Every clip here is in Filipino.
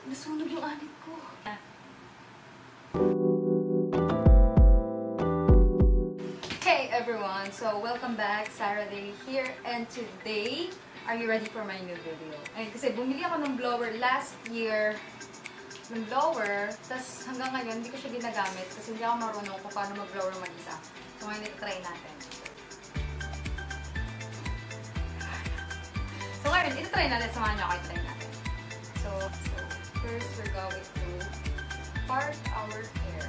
Nasunog yung anit ko. Hey everyone! So, welcome back. Sara Daily here. And today, are you ready for my new video? Ay, kasi bumili ako ng blower last year. Ng blower. Tapos hanggang ngayon, hindi ko siya ginagamit kasi hindi ako marunong kung paano mag-blower mag-isa. So, ngayon ito try natin. So, ngayon, ito try natin. Samahan niyo ako i-try natin. So, first, we're going to part our hair.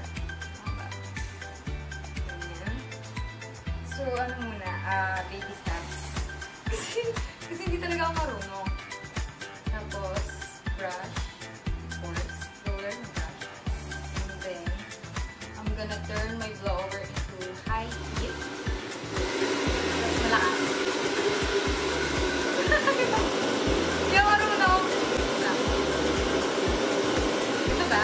Ganyan. So, ano muna? Baby steps. Kasi hindi talaga ako marunong. Tapos, brush. Of course. Roller na brush. And then, I'm gonna turn my blower into high heat. Tapos, malakas. Hindi ako marunong. Ito ba?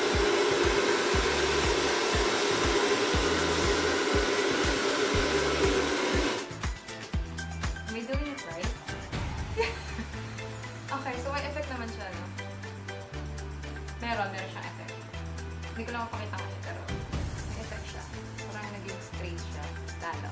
Am I doing it right? Okay, so may effect naman siya, no? Meron siyang effect. Hindi ko lang mapakita ngayon, pero may effect siya. Parang naging straight siya. Lalo.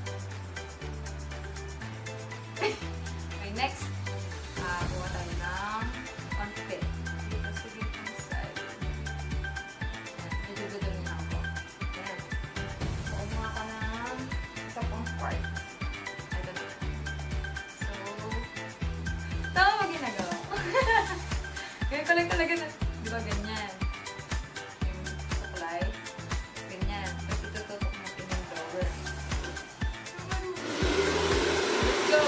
Okay, next. Buha tayo ng on-fit. Dito sa gitang side. Medyo dudungin lang ako. Ayan. So, kumuha ka ng isa pang part. I don't know. So, tama mo ginagawa. Ganyan ko lang talaga na, di ba ganyan? Yung supply. Ganyan. Tapos itututok natin yung blower. Let's go!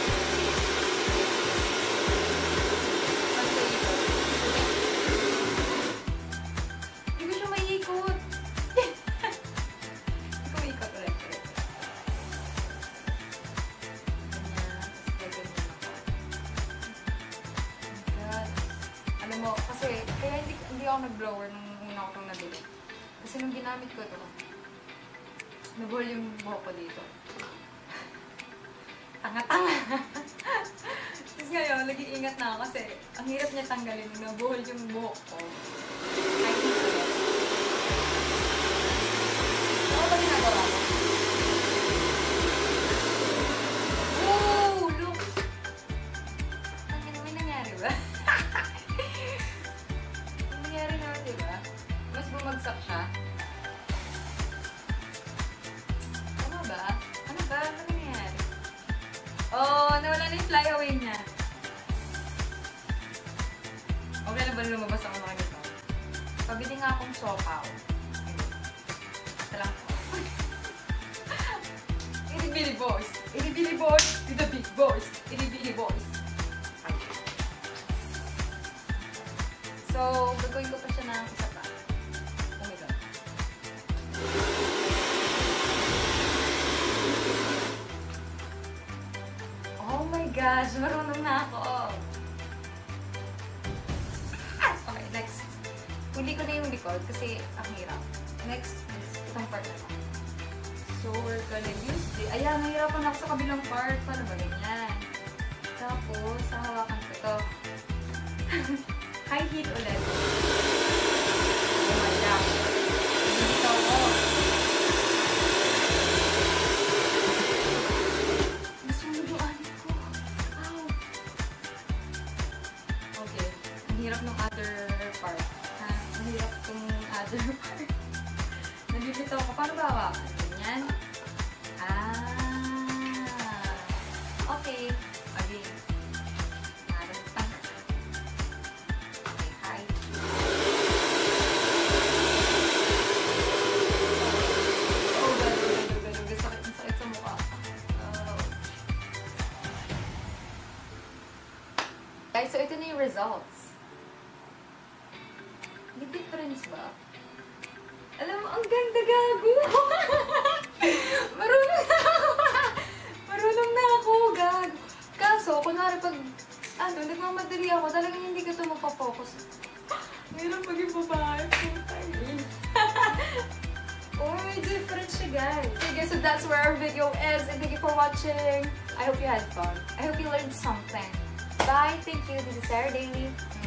Kasi, kaya hindi ako nag-blower nung una ko itong nabili. Kasi nung ginamit ko ito, nabuhol yung buhok ko dito. Tanga-tanga! Tapos ngayon, nag-iingat na ako kasi ang hirap niya tanggalin nung nabuhol yung buhok ko. Ay, hindi ko. Ano ba ginagawa ko? Whoa! Look! May nangyari ba? Mas bumagsak siya. Ano ba? Ano ba? Ano nangyayari? Oh, nawala na yung flyaway niya. Okay na ba lumabas ako mga ganito? Pabili nga akong sopaw. Basta lang ako. Itty-bitty boys. Itty-bitty boys to the big boys. Itty-bitty boys. So, gagawin ko pa siya ng isa pa. Oh my God. Oh my gosh! Marunong na ako! Okay, next. Huli ko na yung likod kasi ang hirap. Next is itong part na lang. So, we're gonna use this. Ayan, nahirapan ako sa kabilang part. Paano ba ganyan? Tapos, hahawakan ko ito. High heat ulit. Oh my gosh. Dito ako. Nasunog yung anit ko. Ow. Okay. Ang hirap ng other part. Ang hirap ng other part. Nabibitaw ko. Paano ba hawakan? Ganyan. Okay. Again. Guys, so ito na yung results. May difference ba? Alam mo, ang ganda gago! Marunong na ako! Marunong na ako, gago! Kaso, kunwari pag, nagmamadali ako, talagang hindi ka ito mapafocus. Mayroon maging babae. Oh, may difference siya, guys. Okay, so that's where our video is. And thank you for watching. I hope you had fun. I hope you learned something. Bye. Thank you. This is Sara Daily.